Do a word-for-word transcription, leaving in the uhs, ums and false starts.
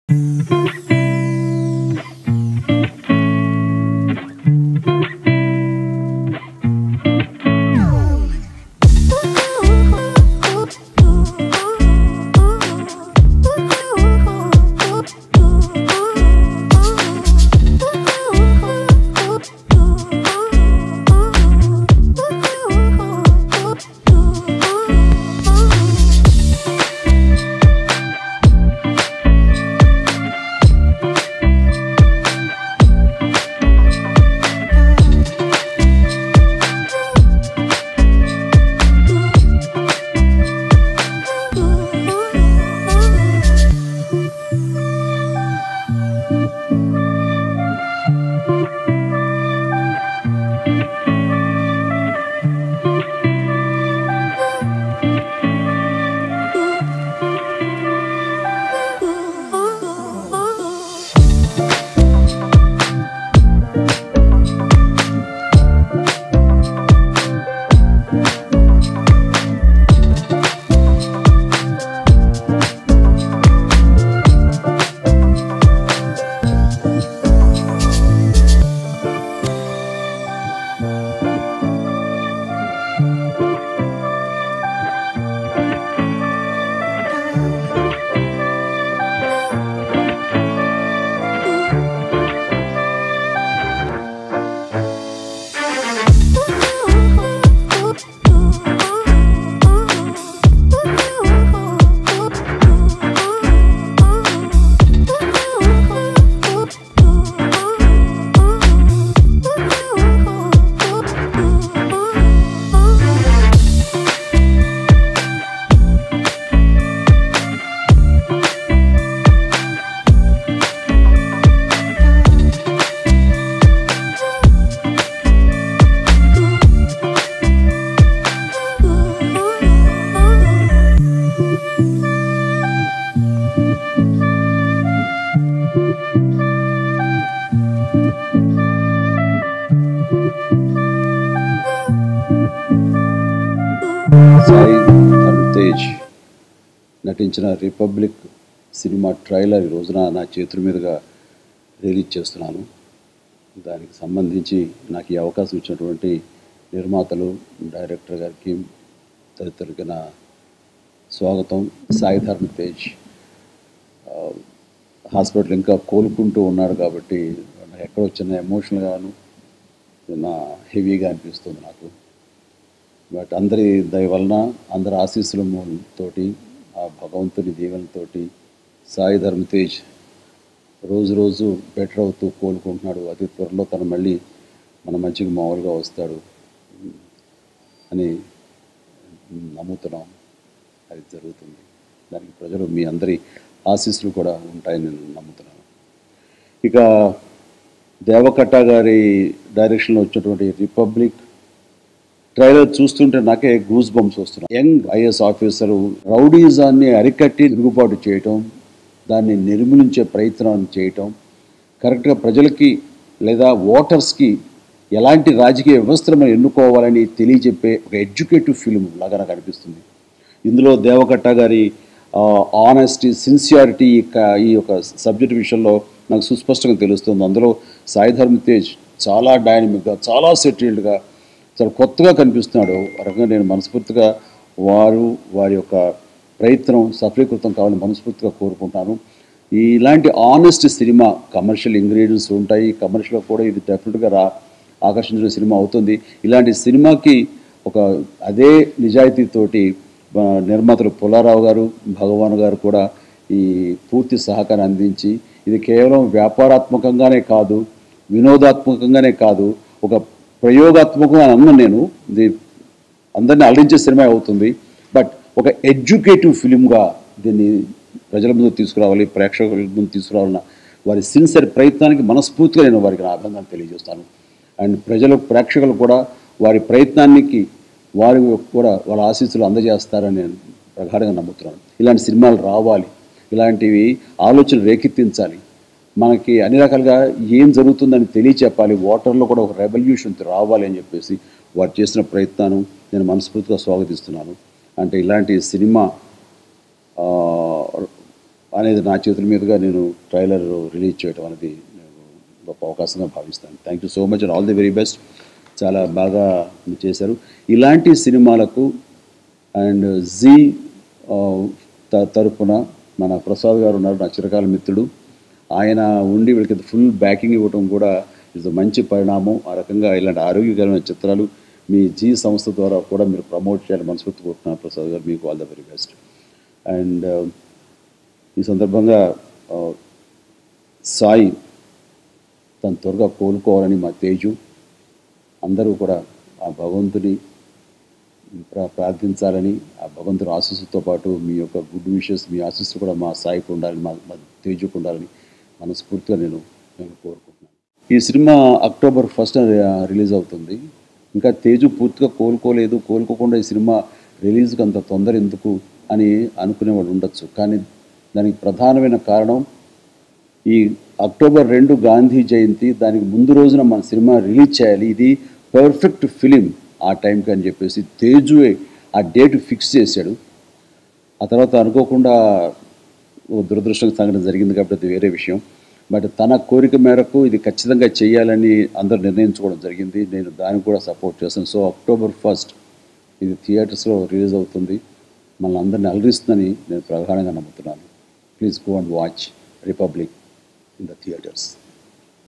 సాయి ధరమ్ తేజ్ నటించిన republic cinema trailer ఈ రోజున నా చేతుల మీదుగా రిలీజ్ చేస్తున్నాను. దానికి సంబంధించి నాకు ఈ అవకాశం ఇచ్చినటువంటి నిర్మాతలు, డైరెక్టర్ గారికి, తదితరులకి నా స్వాగతం. సాయి ధరమ్ తేజ్ హాస్పిటల్ ఇంకా కోలుకుంటూ ఉన్నాడు కాబట్టి నాకు ఎక్కడ వచ్చిన ఎమోషనల్గాను నా హెవీగా అనిపిస్తుంది నాకు. బట్ అందరి దయ వలన, అందరి ఆశీస్సులతోటి, ఆ భగవంతుని దీవెనతోటి సాయి ధరమ్ తేజ్ రోజు రోజు బెటర్ అవుతూ కోలుకుంటున్నాడు. అతి త్వరలో తను మళ్ళీ మన మంచిగా మామూలుగా వస్తాడు అని నమ్ముతున్నాం. అది జరుగుతుంది. దానికి ప్రజలు మీ అందరి ఆశీస్సులు కూడా ఉంటాయని నేను నమ్ముతున్నాను. ఇక దేవకట్ట గారి డైరెక్షన్లో వచ్చినటువంటి రిపబ్లిక్ ట్రైలర్ చూస్తుంటే నాకే గూస్ బంప్స్ వస్తున్నాయి. యంగ్ ఐఏఎస్ ఆఫీసరు రౌడీజాన్ని అరికట్టి తిరుగుబాటు చేయటం, దాన్ని నిర్మూలించే ప్రయత్నం చేయటం, కరెక్ట్గా ప్రజలకి లేదా ఓటర్స్కి ఎలాంటి రాజకీయ వ్యవస్థను మనం ఎన్నుకోవాలని తెలియజెప్పే ఒక ఎడ్యుకేటివ్ ఫిలిం లాగా నాకు అనిపిస్తుంది. ఇందులో దేవకట్ట గారి ఆనెస్టీ, సిన్సియారిటీ ఈ యొక్క సబ్జెక్ట్ విషయంలో నాకు సుస్పష్టంగా తెలుస్తుంది. అందులో సాయి ధరమ్ తేజ్ చాలా డైనమిక్గా, చాలా సెటిల్డ్గా, చాలా కొత్తగా కనిపిస్తున్నాడు. ఆ రకంగా నేను మనస్ఫూర్తిగా వారు వారి యొక్క ప్రయత్నం సఫలీకృతం కావాలని మనస్ఫూర్తిగా కోరుకుంటాను. ఇలాంటి ఆనెస్ట్ సినిమా, కమర్షియల్ ఇంగ్రీడియంట్స్ ఉంటాయి, కమర్షియల్గా కూడా ఇది డెఫినెట్గా రా ఆకర్షించిన సినిమా అవుతుంది. ఇలాంటి సినిమాకి ఒక అదే నిజాయితీతోటి నిర్మాతలు పుల్లారావు గారు, భగవాన్ గారు కూడా ఈ పూర్తి సహకారం అందించి, ఇది కేవలం వ్యాపారాత్మకంగానే కాదు, వినోదాత్మకంగానే కాదు, ఒక ప్రయోగాత్మకంగా అన్న నేను ఇది అందరినీ అలరించే సినిమా అవుతుంది. బట్ ఒక ఎడ్యుకేటివ్ ఫిలింగా దీన్ని ప్రజల ముందు తీసుకురావాలి, ప్రేక్షకుల ముందు తీసుకురావాలన్న వారి సిన్సియర్ ప్రయత్నానికి మనస్ఫూర్తిగా నేను వారికి నా అభినందనలు తెలియజేస్తాను. అండ్ ప్రజలు, ప్రేక్షకులు కూడా వారి ప్రయత్నానికి వారి కూడా వాళ్ళ ఆశీస్సులు అందజేస్తారని నేను ప్రగాఢంగా నమ్ముతున్నాను. ఇలాంటి సినిమాలు రావాలి, ఇలాంటివి ఆలోచనలు రేకెత్తించాలి, మనకి అన్ని రకాలుగా ఏం జరుగుతుందని తెలియచెప్పాలి, ఓటర్లో కూడా ఒక రెవల్యూషన్ రావాలి అని చెప్పేసి వారు చేసిన ప్రయత్నాన్ని నేను మనస్ఫూర్తిగా స్వాగతిస్తున్నాను. అంటే ఇలాంటి సినిమా అనేది నా చేతుల మీదుగా నేను ట్రైలర్ రిలీజ్ చేయడం అనేది నేను గొప్ప అవకాశంగా భావిస్తాను. Thank you so much and all the very best. చాలా బాగా చేశారు. ఇలాంటి సినిమాలకు అండ్ జీ తరపున మన ప్రసాద్ గారు ఉన్నారు, నా చిరకాల మిత్రుడు. ఆయన ఉండి వీళ్ళకి ఫుల్ బ్యాకింగ్ ఇవ్వడం కూడా ఇది మంచి పరిణామం. ఆ రకంగా ఇలాంటి ఆరోగ్యకరమైన చిత్రాలు మీ జీ సంస్థ ద్వారా కూడా మీరు ప్రమోట్ చేయాలి మనస్ఫూర్తి కోరుతున్నాను ప్రసాద్ గారు. మీకు all the very best. And ఈ సందర్భంగా సాయి తను త్వరగా కోలుకోవాలని మా తేజు అందరూ కూడా ఆ భగవంతుని ప్రార్థించాలని, ఆ భగవంతుని ఆశీస్సుతో పాటు మీ యొక్క గుడ్ విషెస్, మీ ఆశీస్సు కూడా మా సాయికి ఉండాలని, మా మా తేజుకు ఉండాలని మనస్ఫూర్తిగా నేను నేను కోరుకుంటున్నాను. ఈ సినిమా అక్టోబర్ ఫస్ట్ రిలీజ్ అవుతుంది. ఇంకా తేజు పూర్తిగా కోలుకోలేదు, కోలుకోకుండా ఈ సినిమా రిలీజ్కి అంత తొందర ఎందుకు అని అనుకునే వాళ్ళు ఉండొచ్చు. కానీ దానికి ప్రధానమైన కారణం ఈ అక్టోబర్ రెండు గాంధీ జయంతి, దానికి ముందు రోజున మన సినిమా రిలీజ్ చేయాలి, ఇది పర్ఫెక్ట్ ఫిలిం ఆ టైంకి అని చెప్పేసి తేజువే ఆ డేట్ ఫిక్స్ చేశాడు. ఆ తర్వాత అనుకోకుండా దురదృష్టం సంఘటన జరిగింది కాబట్టి అది వేరే విషయం. బట్ తన కోరిక మేరకు ఇది ఖచ్చితంగా చేయాలని అందరూ నిర్ణయించుకోవడం జరిగింది. నేను దానికి కూడా సపోర్ట్ చేస్తాను. సో అక్టోబర్ ఫస్ట్ ఇది థియేటర్స్లో రిలీజ్ అవుతుంది. మనల్ని అందరినీ అలరిస్తుందని నేను ప్రగాఢంగా నమ్ముతున్నాను. Please go and watch Republic in the theaters.